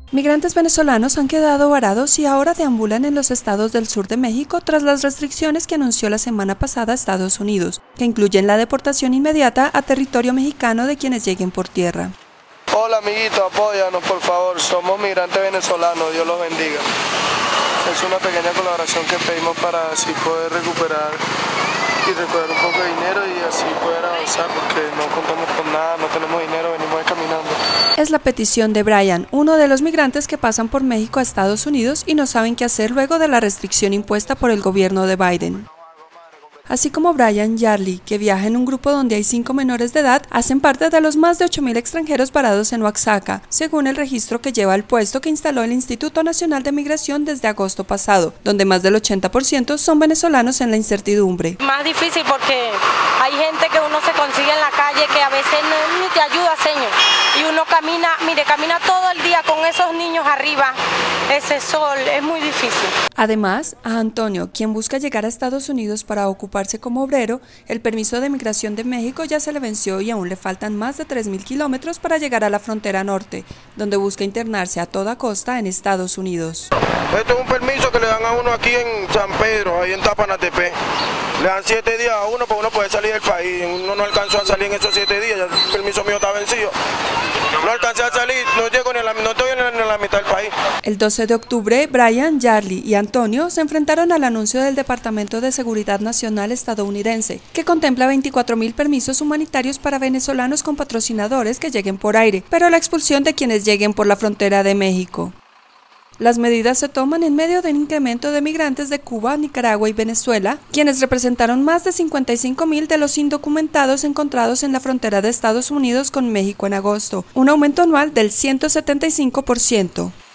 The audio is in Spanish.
Migrantes venezolanos han quedado varados y ahora deambulan en los estados del sur de México tras las restricciones que anunció la semana pasada Estados Unidos, que incluyen la deportación inmediata a territorio mexicano de quienes lleguen por tierra. Hola amiguito, apóyanos por favor, somos migrantes venezolanos, Dios los bendiga. Es una pequeña colaboración que pedimos para así poder recuperar y recoger un poco de dinero y así poder avanzar porque no contamos con nada, no tenemos dinero, venimos caminando. Es la petición de Brian, uno de los migrantes que pasan por México a Estados Unidos y no saben qué hacer luego de la restricción impuesta por el gobierno de Biden. Así como Brian Yarly, que viaja en un grupo donde hay 5 menores de edad, hacen parte de los más de 8.000 extranjeros varados en Oaxaca, según el registro que lleva el puesto que instaló el Instituto Nacional de Migración desde agosto pasado, donde más del 80% son venezolanos en la incertidumbre. Más difícil porque hay gente que uno se consigue en la calle que a veces ni te ayuda, señor, y uno camina, camina todo el día con esos niños arriba, ese sol, es muy difícil. Además, a Antonio, quien busca llegar a Estados Unidos para ocuparse como obrero, el permiso de migración de México ya se le venció y aún le faltan más de 3.000 kilómetros para llegar a la frontera norte, donde busca internarse a toda costa en Estados Unidos. Esto es un permiso que le dan a uno aquí en San Pedro, ahí en Tapanatepec. Le dan 7 días a uno para uno poder salir del país. Uno no alcanzó a salir en esos 7 días, ya el permiso mío está vencido. No alcancé a salir, no estoy ni en la mitad del país. El 12 de octubre, Brian, Yarly y Antonio se enfrentaron al anuncio del Departamento de Seguridad Nacional estadounidense, que contempla 24.000 permisos humanitarios para venezolanos con patrocinadores que lleguen por aire, pero la expulsión de quienes lleguen por la frontera de México. Las medidas se toman en medio de un incremento de migrantes de Cuba, Nicaragua y Venezuela, quienes representaron más de 55.000 de los indocumentados encontrados en la frontera de Estados Unidos con México en agosto, un aumento anual del 175%.